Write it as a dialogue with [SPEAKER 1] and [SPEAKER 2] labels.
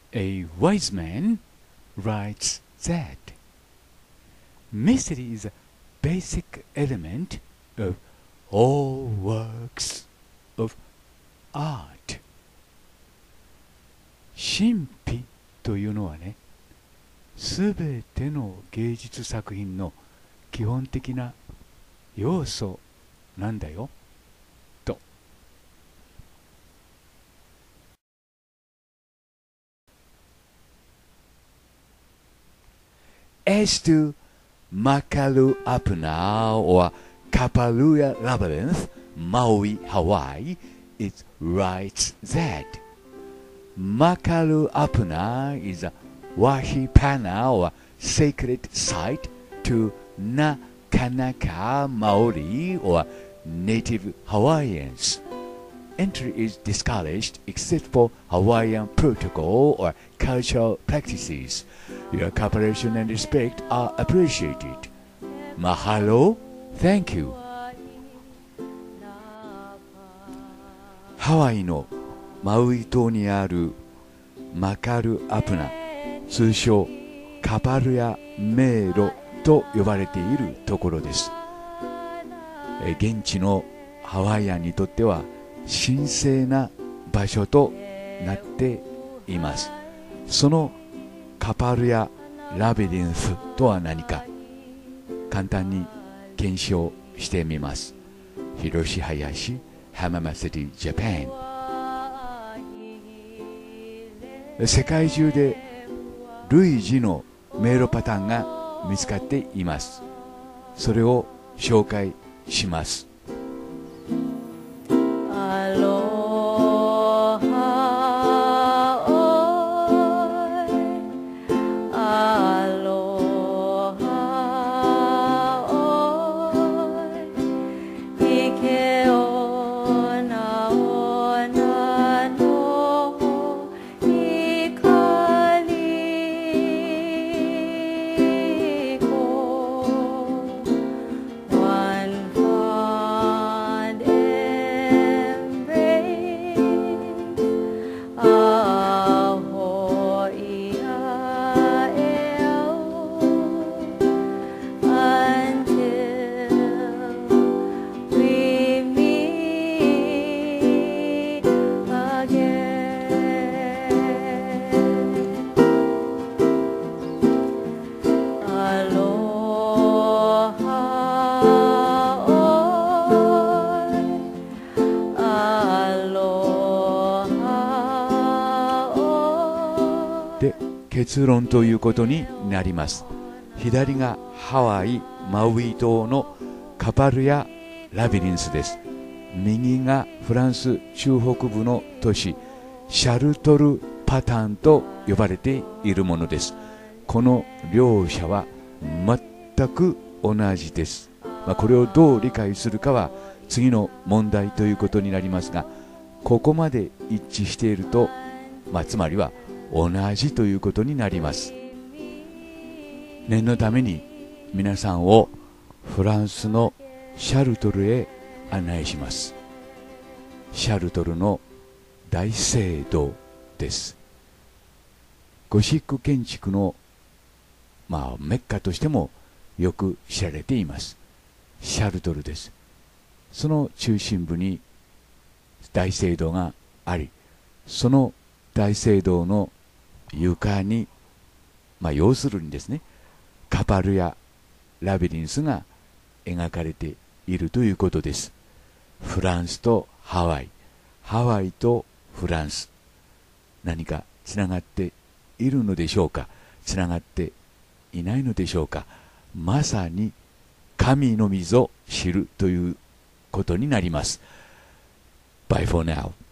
[SPEAKER 1] A wise man writes that mystery is a basic element of all works of art. 神秘というのはね、すべての芸術作品の基本的な要素なんだよと。As to Makalu Apuna or Kapalua Labyrinth, Maui, Hawaii, it writes that Makalu Apuna is a Wahipana or sacred site to Nakanaka Maori or native Hawaiians. Entry is discouraged except for Hawaiian protocol or cultural practices. Your cooperation and respect are appreciated. Mahalo, thank you. ハワイのマウイ島にあるマカルアプナ、通称カパルヤ迷路と呼ばれているところです。現地のハワイアンにとっては神聖な場所となっています。そのカパルヤラビリンスとは何か、簡単に検証してみます。広志林、浜松シティ、ジャパン。世界中で類似の迷路パターンが見つかっています。それを紹介します。で、結論ということになります。左がハワイ・マウイ島のカパルヤラビリンスです。右がフランス中北部の都市シャルトルパターンと呼ばれているものです。この両者は全く同じです。これをどう理解するかは次の問題ということになりますが、ここまで一致していると、つまりは同じということになります。念のために皆さんをフランスのシャルトルへ案内します。シャルトルの大聖堂です。ゴシック建築のメッカとしてもよく知られています。シャルトルです。その中心部に大聖堂があり、その大聖堂の床に、要するにですね、カパルヤラビリンスが描かれているということです。フランスとハワイ、ハワイとフランス、何かつながっているのでしょうか、つながっていないのでしょうか。まさに神のみぞ知るということになります。Bye for now.